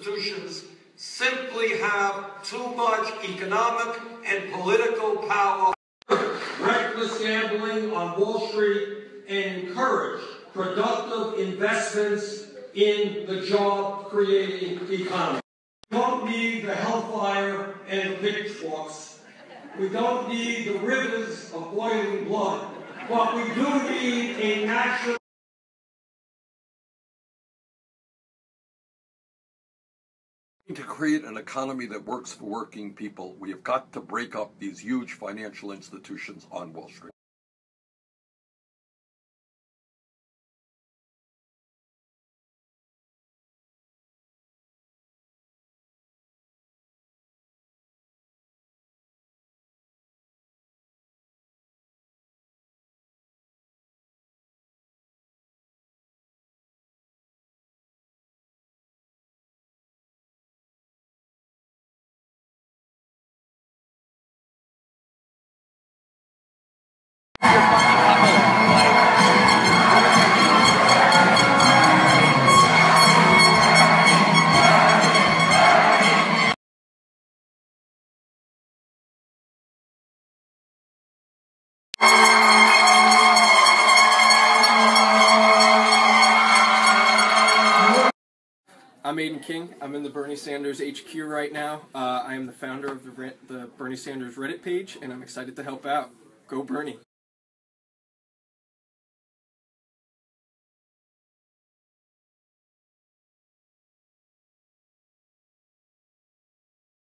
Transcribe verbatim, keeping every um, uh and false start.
institutions simply have too much economic and political power. Reckless gambling on Wall Street and encourage productive investments in the job-creating economy. We don't need the hellfire and the pitchforks. We don't need the rivers of boiling blood. But we do need a national To create an economy that works for working people, we have got to break up these huge financial institutions on Wall Street. I'm Aiden King. I'm in the Bernie Sanders H Q right now. Uh, I am the founder of the, the Bernie Sanders Reddit page, and I'm excited to help out. Go Bernie!